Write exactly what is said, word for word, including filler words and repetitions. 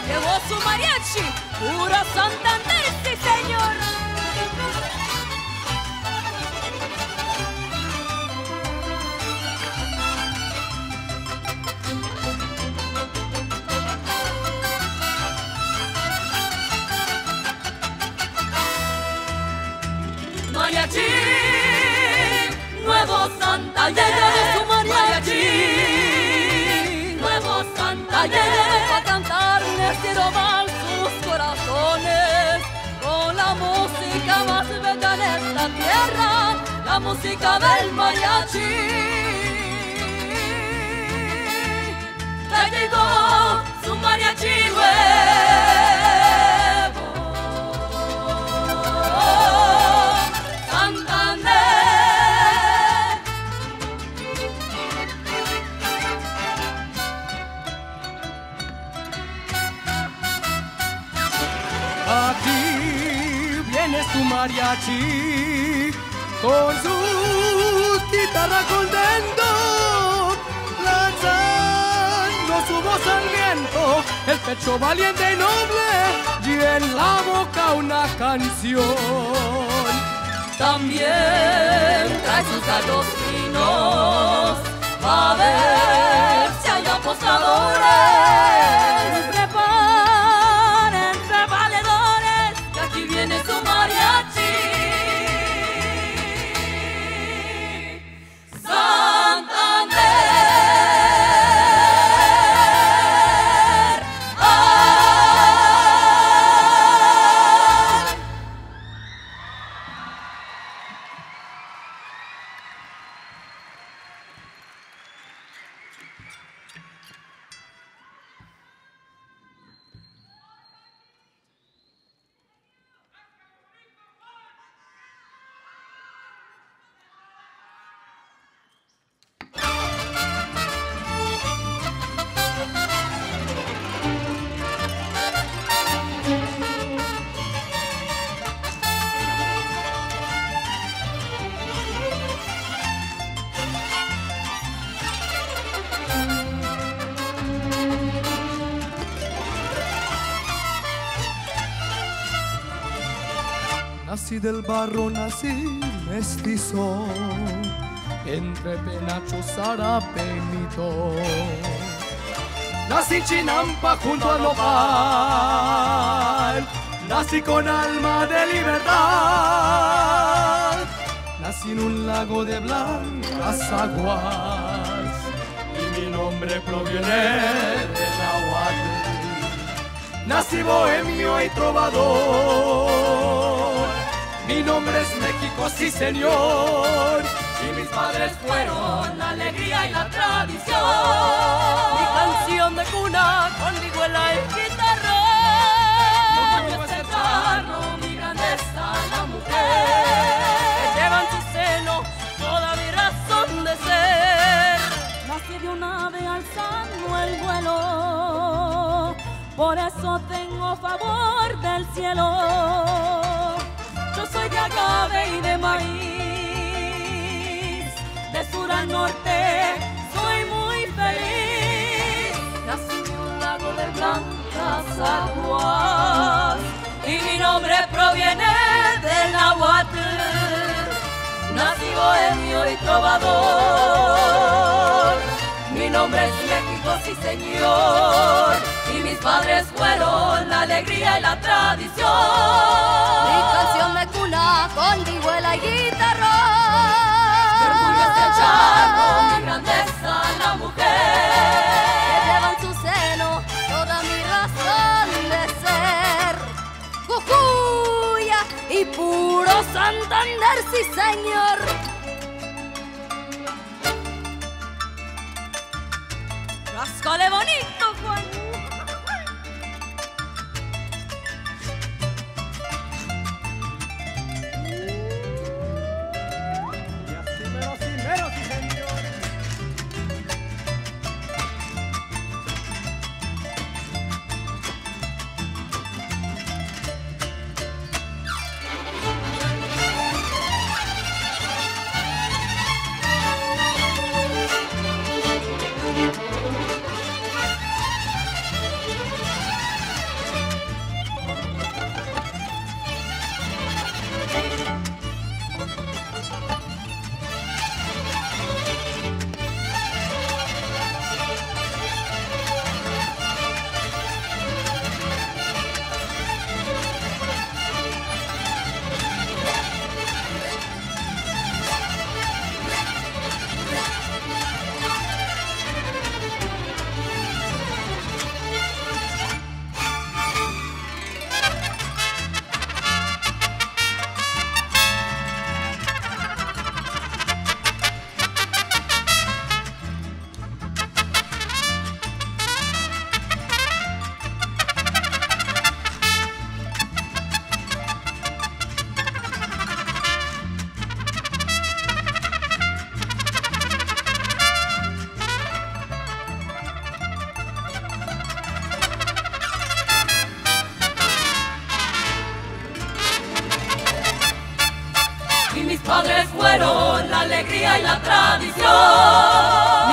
Llegó su mariachi, puro Santander, sí señor. Mariachi, nuevo Santander. Llegó su mariachi, nuevo Santander. llegó para cantarles y robar sus corazones con la música más bella en esta tierra, la música del mariachi. Ya llegó su mariachi nuevo. Aquí viene su mariachi con su guitarra contento, lanzando su voz al viento, el pecho valiente y noble y en la boca una canción. También trae sus gallos finos a ver si hay apostadores. Prepárense valedores, que aquí viene su mariachi. Santander. Nací del barro, nací mestizo, entre penacho, zarape y mito. Nací Chinampa junto al nopal, nací con alma de libertad. Nací en un lago de blancas aguas y mi nombre proviene del náhuatl. Nací bohemio y trovador, mi nombre es México, sí señor, y mis padres fueron la alegría y la tradición. Mi canción de cuna con vihuela y guitarra. Orgullo es el charro, mi grandeza la mujer, Que lleva en su seno toda mi razón de ser. Nací de un ave alzando el vuelo, por eso tengo favor del cielo. Yo soy de agave y de maíz, de sur al norte soy muy feliz. nací de un lago de blancas aguas y mi nombre proviene del náhuatl. Nací bohemio y trovador, mi nombre es México, sí señor, y mis padres fueron la alegría y la tradición. Mi canción de cuna con vihuela y guitarra. Mi orgullo es el charro, mi grandeza la mujer, Que lleva en su seno toda mi razón de ser. Jujuya y puro Santander, sí señor. Ráscale bonito, Juan. padres fueron la alegría y la tradición.